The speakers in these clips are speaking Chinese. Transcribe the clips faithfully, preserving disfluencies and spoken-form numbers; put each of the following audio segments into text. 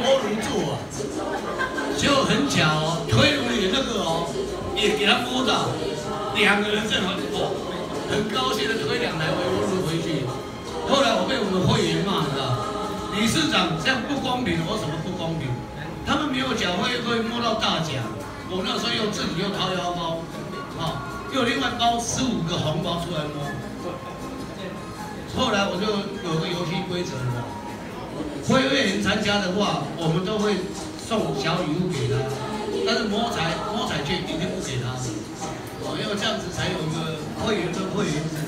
锅炉做啊，结果很巧哦，推轮椅那个哦，也给他摸到，两个人正好哦，很高兴的推两台微波炉回去。后来我被我们会员骂，你知道，理事长这样不公平，我什么不公平？他们没有缴会会摸到大奖，我那时候又自己又掏腰包，哦，又另外包十五个红包出来摸。后来我就有个游戏规则了，会员参加的话，我们都会送小礼物给他，但是摸彩摸彩券一定不给他，哦，因为这样子才有一个会员跟会员制。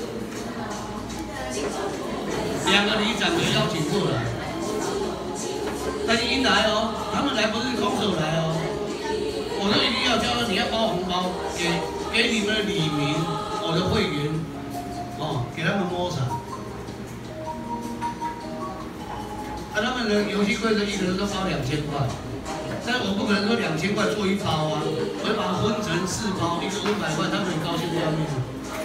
两个里长就邀请过来，但是一来哦，他们来不是空手来哦，我就一定要叫他你要包红包给给你们的里民，我的会员。哦，给他们摸彩。啊，他们的游戏规则一个人都包两千块，但是我不可能说两千块做一包啊，我会把它分成四包，一个五百块，他们很高兴要命。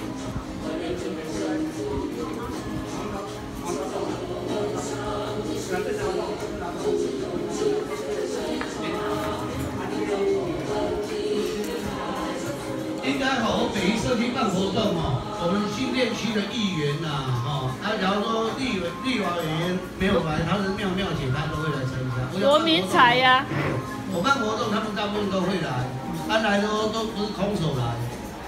应该好，我北宜社区办活动哦。我们新店区的议员呐、啊，哈、哦，他假如说立委、立法委员没有来，他是妙妙姐，他都会来参加。 罗明才呀、啊， 我办活动，他们大部分都会来，他来的都不是空手来。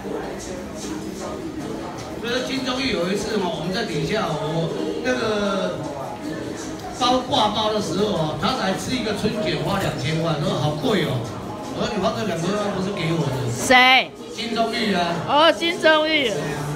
所以金钟玉有一次嘛，我们在底下，我那个包挂包的时候哦，他才吃一个春卷花两千块，说好贵哦。我说你花这两千块不是给我的。 谁？ 金钟玉啊。 哦，金钟玉。